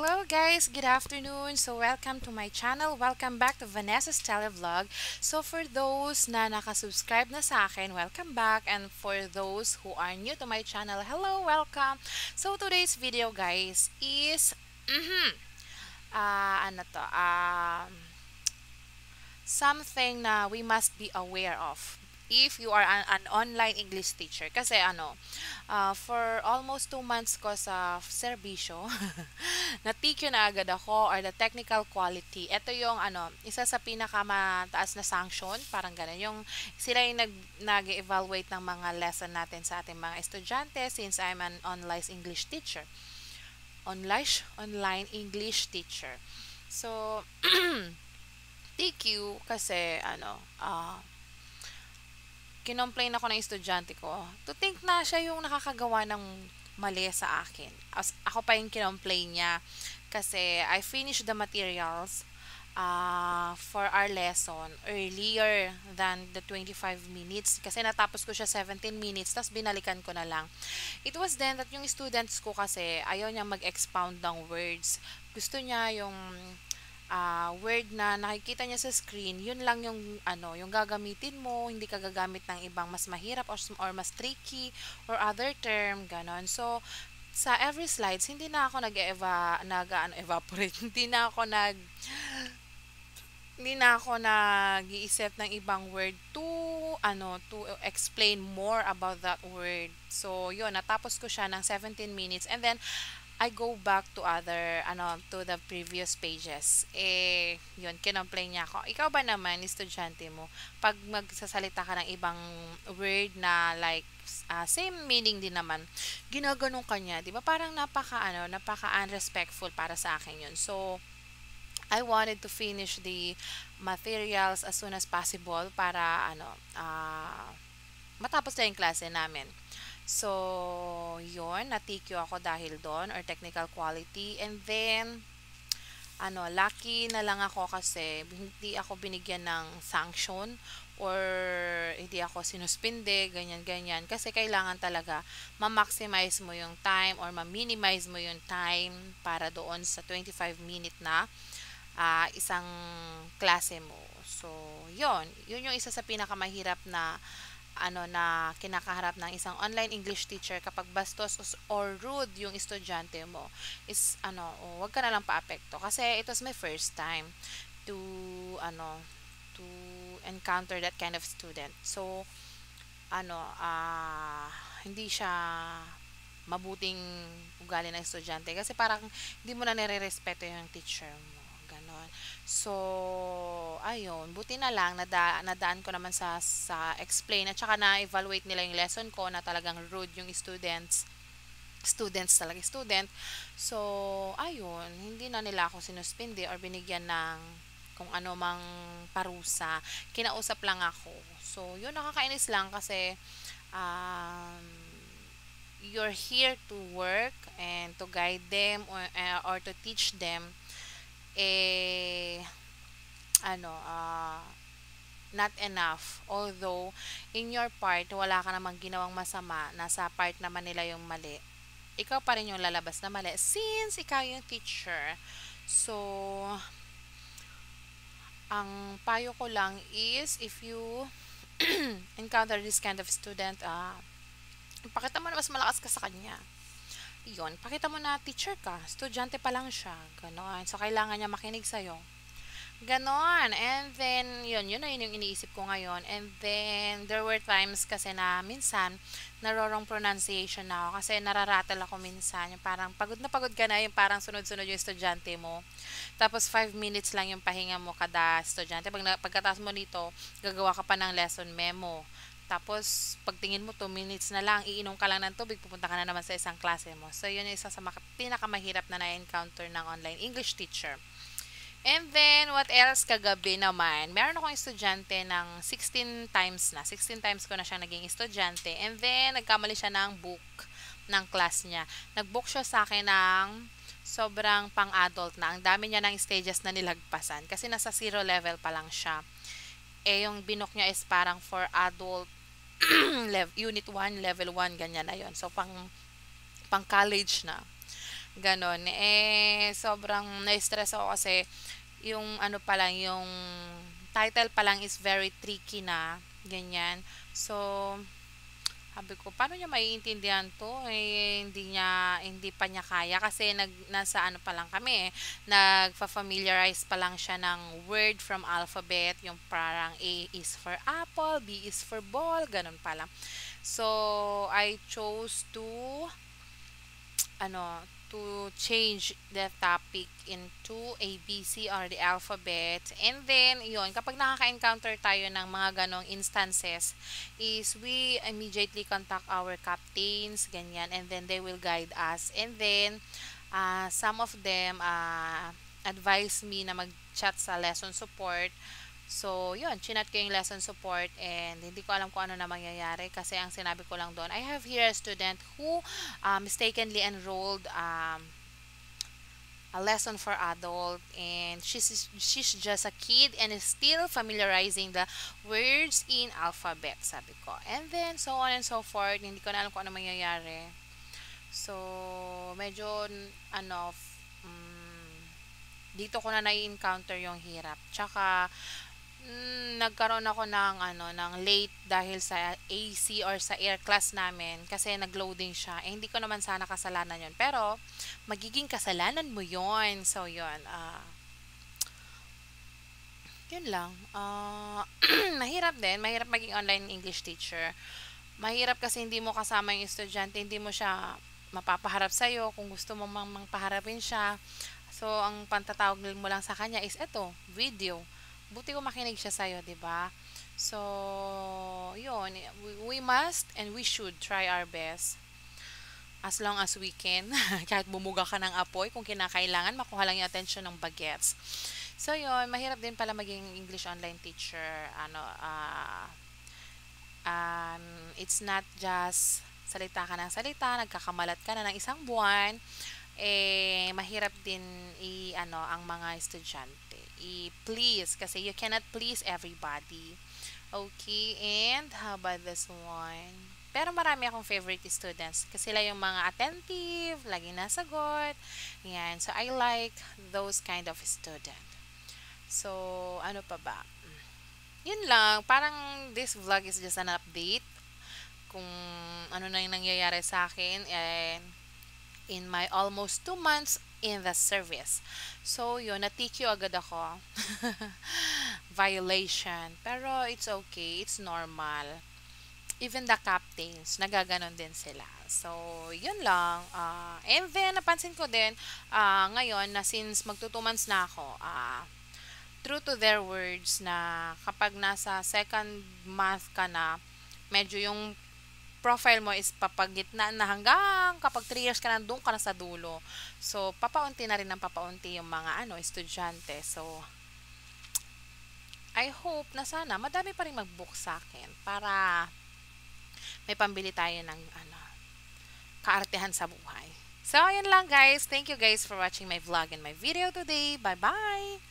Hello guys, good afternoon. So welcome to my channel. Welcome back to Vanessa's Televlog. So for those na nakasubscribe na sa akin, welcome back. And for those who are new to my channel, hello, welcome. So today's video guys is ano to? Something na we must be aware of if you are an online English teacher. Kasi for almost 2 months ko sa serbisyo, na-TQ na agad ako or the technical quality. Ito yung isa sa pinakamataas na sanction, parang ganun. Yung sila yung nag-evaluate ng mga lesson natin sa ating mga estudyante since I'm an online English teacher. So, TQ kasi kinomplain ako ng estudyante ko. To think na siya yung nakakagawa ng mali sa akin. Ako pa yung kinomplain niya kasi I finished the materials for our lesson earlier than the 25 minutes kasi natapos ko siya 17 minutes tapos binalikan ko na lang. It was then that yung students ko kasi ayaw niya mag-expound ng words. Gusto niya yung word na nakikita niya sa screen, yun lang yung yung gagamitin mo, hindi ka gagamit ng ibang mas mahirap or mas tricky or other term, ganon. So, sa every slides, hindi na ako evaporate, hindi na ako nag-iisip ng ibang word to explain more about that word. So, yun, natapos ko siya ng 17 minutes and then I go back to to the previous pages. Yun, kinomplain niya ako. Ikaw ba naman, estudyante mo, pag magsasalita ka ng ibang word na like, same meaning din naman, ginaganon ka niya, di ba? Parang napaka unrespectful para sa akin yun. So, I wanted to finish the materials as soon as possible para matapos na yung klase namin. So, yun, na-TQ ako dahil doon or technical quality. And then, lucky na lang ako kasi hindi ako binigyan ng sanction or hindi ako sinuspinde, ganyan-ganyan. Kasi kailangan talaga ma-maximize mo yung time or ma-minimize mo yung time para doon sa 25-minute na isang klase mo. So, yun yung isa sa pinakamahirap na kinakaharap ng isang online English teacher kapag bastos or rude yung estudyante mo is wag ka na lang paapekto kasi it was my first time to to encounter that kind of student. So hindi siya mabuting ugali ng estudyante kasi parang hindi mo na nire-respeto yung teacher mo. Ganon. So, ayun, buti na lang nadaan ko naman sa explain at saka na-evaluate nila yung lesson ko na talagang rude yung students talaga student. So, ayun, hindi na nila ako sinuspindi or binigyan ng kung ano mang parusa. Kinausap lang ako. So, yun nakakainis lang kasi um, you're here to work and to guide them or to teach them eh ano ah not enough. Although, in your part, wala ka namang ginawang masama, nasa part naman nila yung mali. Ikaw pa rin yung lalabas na mali since ikaw yung teacher. So, ang payo ko lang is if you encounter this kind of student, pakita mo na mas malakas ka sa kanya. Yun, pakita mo na teacher ka, estudyante pa lang siya, gano'n. So, kailangan niya makinig sa'yo. Ganon. And then, yun na yun yung iniisip ko ngayon. And then, there were times kasi na minsan, narorong pronunciation na ako kasi nararattle ako minsan. Yung parang pagod na pagod ka na, yung parang sunod-sunod yung estudyante mo. Tapos, 5 minutes lang yung pahinga mo kada estudyante. Pagkatapos mo nito, gagawa ka pa ng lesson memo. Tapos, pagtingin mo, 2 minutes na lang, iinom ka lang ng tubig, pupunta ka na naman sa isang klase mo. So, yun yung isa sa pinakamahirap na na-encounter ng online English teacher. And then, what else kagabi naman? Meron akong estudyante ng 16 times na. 16 times ko na siyang naging estudyante. And then, nagkamali siya ng book ng class niya. Nag-book siya sa akin ng sobrang pang-adult na. Ang dami niya ng stages na nilagpasan. Kasi nasa 0 level pa lang siya. Yung binook niya is parang for adult unit 1, level 1, ganyan na yon. So, pang college na. Ganon. Sobrang na-stress ako kasi yung ano pa lang, yung title pa lang is very tricky na, ganyan. So, sabi ko, paano niya maiintindihan 'to, hindi pa niya kaya kasi nasa ano pa lang kami, nagfa-familiarize pa lang siya ng word from alphabet, yung parang A is for apple, B is for ball, gano'n pa lang. So, I chose to ano, to change the topic into A, B, C or the alphabet. And then, yun, kapag nakaka-encounter tayo ng mga ganong instances, is we immediately contact our captains, ganyan, and then they will guide us. And then, some of them advise me na mag-chat sa lesson support. So, yun, chinat ko yung lesson support and hindi ko alam kung ano na mangyayari kasi ang sinabi ko lang doon, I have here a student who mistakenly enrolled a lesson for adult and she's just a kid and is still familiarizing the words in alphabet, sabi ko. And then, so on and so forth, hindi ko na alam kung ano mangyayari. So, medyo, ano, dito ko na nai-encounter yung hirap. Tsaka, nagkaroon ako ng ano ng late dahil sa AC or sa air class namin kasi nag-loading siya. Hindi ko naman sana kasalanan 'yon, pero magiging kasalanan mo 'yon. So 'yon, 'yun lang. Mahirap maging online English teacher. Mahirap kasi hindi mo kasama yung estudyante, hindi mo siya mapapaharap sa'yo kung gusto mo mang paharapin siya. So, ang pantatawag mo lang sa kanya is eto, video. Buti ko makinig siya sa'yo, 'di ba? So, yun, we must and we should try our best as long as we can. Kahit bumuga ka ng apoy, kung kinakailangan, makuha lang yung attention ng bagets. So, yun, mahirap din pala maging English online teacher. It's not just salita ka ng salita, nagkakamalat ka na ng isang buwan, mahirap din ang mga estudyante. I-please, kasi you cannot please everybody. Okay, and how about this one? Pero marami akong favorite students kasi sila yung mga attentive, lagi nasagot. Yan. So, I like those kind of student. So, ano pa ba? Yun lang. Parang this vlog is just an update kung ano na yung nangyayari sa akin and in my almost 2 months in the service. So, yun, na-TQ agad ako. Violation. Pero, it's okay. It's normal. Even the captains, nagaganon din sila. So, yun lang. And then, napansin ko din, ngayon, na since magto 2 months na ako, true to their words na kapag nasa second month ka na, medyo yung profile mo is papagitna na hanggang kapag 3 years ka na doon ka na sa dulo. So, papaunti na rin ng papaunti yung mga estudyante. So, I hope na sana madami pa rin mag-book sa akin para may pambili tayo ng kaartehan sa buhay. So, ayun lang guys. Thank you guys for watching my vlog and my video today. Bye-bye!